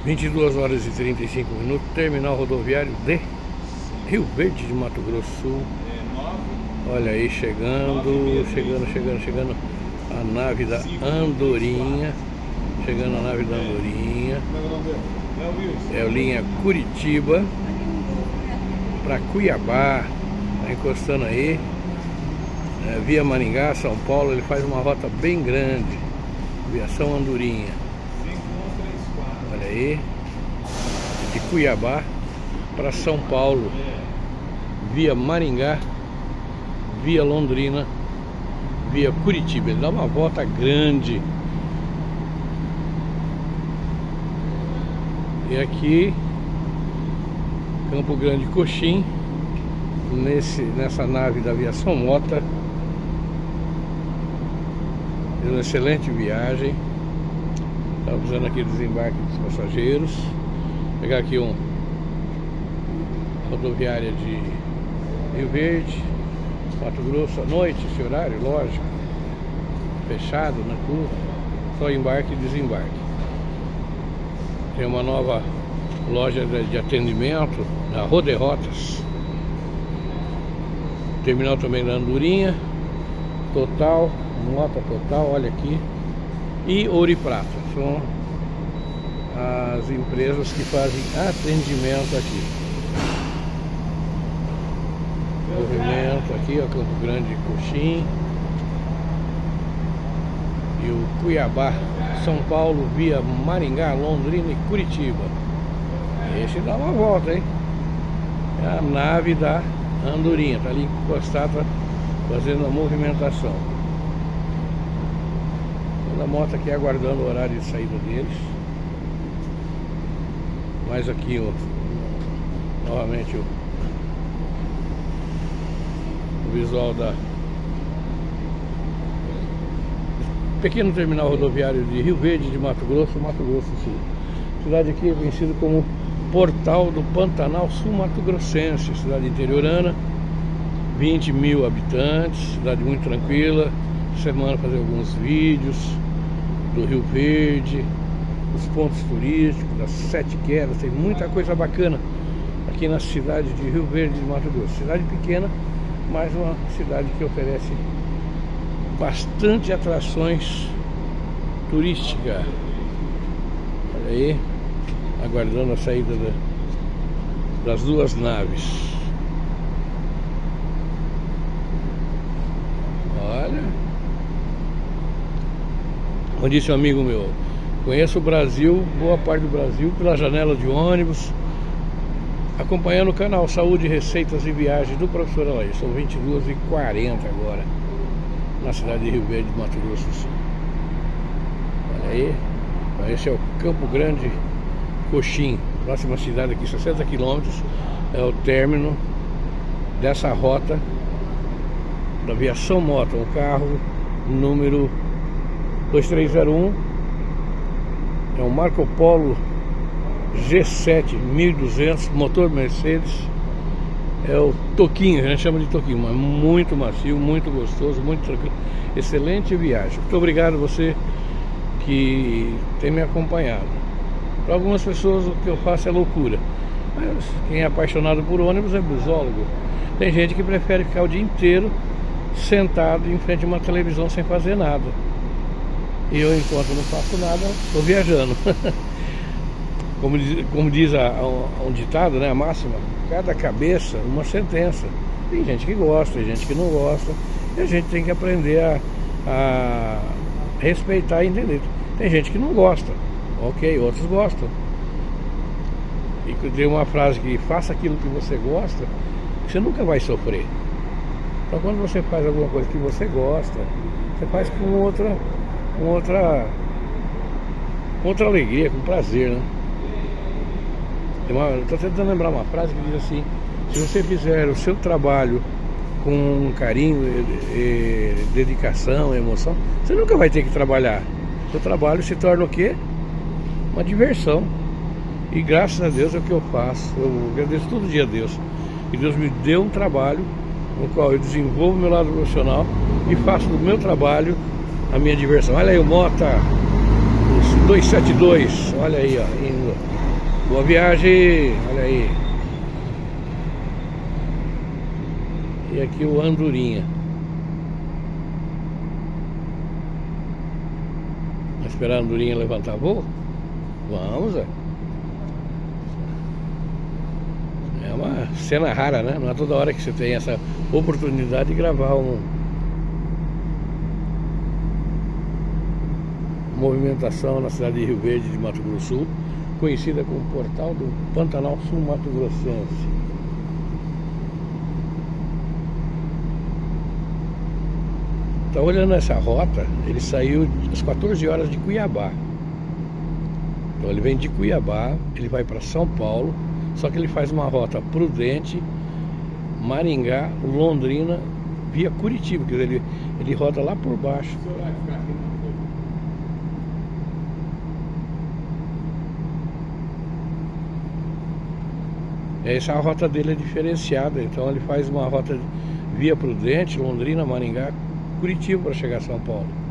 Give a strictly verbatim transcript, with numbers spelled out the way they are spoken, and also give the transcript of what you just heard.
vinte e duas horas e trinta e cinco minutos, terminal rodoviário de Rio Verde de Mato Grosso Sul. Olha aí, chegando, chegando, chegando, chegando a nave da Andorinha. Chegando a nave da Andorinha. É a linha Curitiba para Cuiabá. Tá encostando aí. É, via Maringá, São Paulo, ele faz uma rota bem grande. Aviação Andorinha. Olha aí, de Cuiabá para São Paulo, via Maringá, via Londrina, via Curitiba. Ele dá uma volta grande. E aqui, Campo Grande, Coxim, nesse, nessa nave da Aviação Mota. Uma excelente viagem. Tá usando aqui o desembarque dos passageiros. Vou pegar aqui um rodoviária de Rio Verde, Mato Grosso, à noite, esse horário, lógico, fechado na curva, só embarque e desembarque. Tem uma nova loja de atendimento da Roderotas. Terminal também da Andorinha, Total, Mota Total, olha aqui. E Ouro e Prata, são as empresas que fazem atendimento aqui. Movimento aqui, ó, Campo Grande, Coxim. E o Cuiabá, São Paulo, via Maringá, Londrina e Curitiba. Esse dá uma volta, hein? É a nave da Andorinha, tá ali encostada fazendo a movimentação. A moto aqui aguardando o horário de saída deles. Mais aqui, ó, novamente o, o visual da pequeno terminal rodoviário de Rio Verde de Mato Grosso, Mato Grosso Sul. A cidade aqui é conhecida como Portal do Pantanal Sul Mato Grossense, cidade interiorana, vinte mil habitantes, cidade muito tranquila. Semana fazer alguns vídeos do Rio Verde, os pontos turísticos, das Sete Quedas. Tem muita coisa bacana aqui na cidade de Rio Verde de Mato Grosso. Cidade pequena, mas uma cidade que oferece bastante atrações turísticas. Olha aí, aguardando a saída da, das duas naves. Olha, como disse um amigo meu, conheço o Brasil, boa parte do Brasil, pela janela de ônibus, acompanhando o canal Saúde, Receitas e Viagens do professor Alair. São vinte e duas e quarenta agora, na cidade de Rio Verde, Mato Grosso do Sul. Olha aí, esse é o Campo Grande, Coxim, próxima cidade aqui, sessenta quilômetros, é o término dessa rota da Aviação Mota, um carro número dois três zero um, é um Marco Polo G sete mil e duzentos, motor Mercedes, é o Toquinho, a gente chama de Toquinho, mas muito macio, muito gostoso, muito tranquilo, excelente viagem. Muito obrigado a você que tem me acompanhado. Para algumas pessoas o que eu faço é loucura, mas quem é apaixonado por ônibus é busólogo. Tem gente que prefere ficar o dia inteiro sentado em frente a uma televisão sem fazer nada. E eu, enquanto não faço nada, estou viajando. Como diz, como diz a, a, um ditado, né, a máxima, cada cabeça uma sentença. Tem gente que gosta, tem gente que não gosta, e a gente tem que aprender a, a respeitar e entender. Tem gente que não gosta, ok, outros gostam. E tem uma frase que: faça aquilo que você gosta, que você nunca vai sofrer. Então, quando você faz alguma coisa que você gosta, você faz com outra, com outra, com outra alegria, com prazer, né? Estou tentando lembrar uma frase que diz assim: se você fizer o seu trabalho com carinho, e, e, dedicação, emoção, você nunca vai ter que trabalhar. O seu trabalho se torna o quê? Uma diversão. E graças a Deus é o que eu faço. Eu agradeço todo dia a Deus. E Deus me deu um trabalho no qual eu desenvolvo o meu lado profissional e faço do meu trabalho a minha diversão. Olha aí o Mota, os dois sete dois, olha aí, ó, indo. Boa viagem, olha aí. E aqui o Andorinha. Vai esperar a Andorinha levantar voo? Vamos, é. É uma cena rara, né? Não é toda hora que você tem essa oportunidade de gravar um movimentação na cidade de Rio Verde, de Mato Grosso do Sul, conhecida como Portal do Pantanal Sul Mato Grossense. Tá olhando essa rota, ele saiu às quatorze horas de Cuiabá. Então ele vem de Cuiabá, ele vai para São Paulo, só que ele faz uma rota Prudente, Maringá, Londrina, via Curitiba, quer dizer, ele, ele roda lá por baixo. Essa rota dele é diferenciada, então ele faz uma rota via Prudente, Londrina, Maringá, Curitiba para chegar a São Paulo.